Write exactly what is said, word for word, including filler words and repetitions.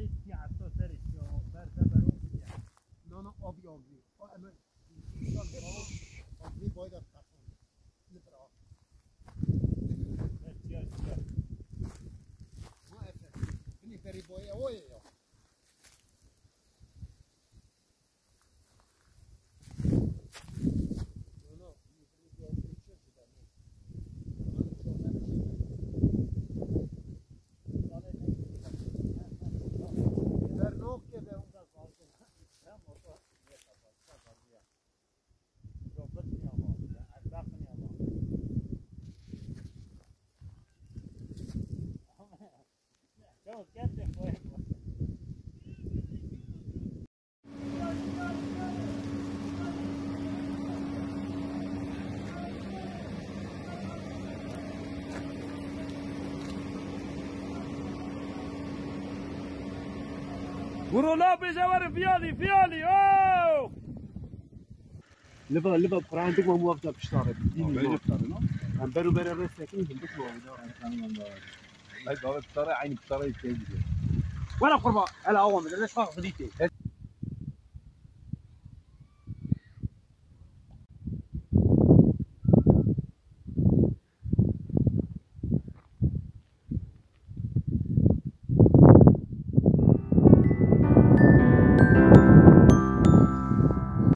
اسکی حتی سرش یا برده برو نه نه آبی آبی اما اینسان برای آبی باید از تفاهم نبرا چیا چیا ما افت اینی بری باید اوه یا برو لا بجوار فيالي فيالي اوه لبا لبا براندك ما موقف بشتغل بيجي بطاري هم برو برا رسكين هم بس لا دارت بطاري عيني بطاري تيجي ولا قربا على عوام ليش فاضي